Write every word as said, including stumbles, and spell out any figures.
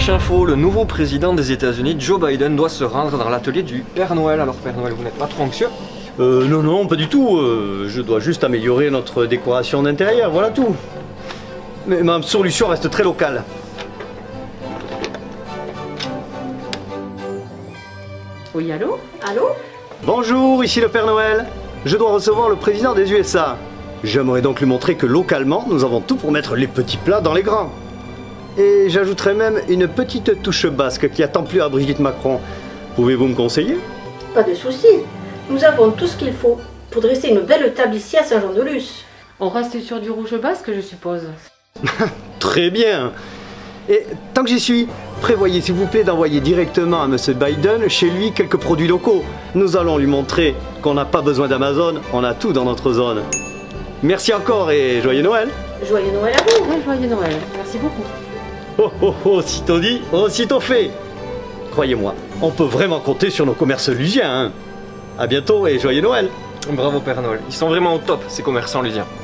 flash info, le nouveau président des États-Unis, Joe Biden, doit se rendre dans l'atelier du Père Noël. Alors Père Noël, vous n'êtes pas trop anxieux? Euh, non, non, pas du tout. Euh, je dois juste améliorer notre décoration d'intérieur, voilà tout. Mais ma solution reste très locale. Oui, allô? Allô? Bonjour, ici le Père Noël. Je dois recevoir le président des U S A. J'aimerais donc lui montrer que localement, nous avons tout pour mettre les petits plats dans les grands. Et j'ajouterai même une petite touche basque qui a tant plu à Brigitte Macron. Pouvez-vous me conseiller? Pas de souci. Nous avons tout ce qu'il faut pour dresser une belle table ici à Saint-Jean-de-Luz. On reste sur du rouge basque, je suppose. Très bien. Et tant que j'y suis, prévoyez s'il vous plaît d'envoyer directement à monsieur Biden chez lui quelques produits locaux. Nous allons lui montrer qu'on n'a pas besoin d'Amazon, on a tout dans notre zone. Merci encore et joyeux Noël. Joyeux Noël à vous. Ouais, joyeux Noël, merci beaucoup. Oh oh oh, aussitôt dit, aussitôt fait. Croyez-moi, on peut vraiment compter sur nos commerces lusiens. Hein. À bientôt et joyeux Noël. Bravo Père Noël, ils sont vraiment au top ces commerçants lusiens.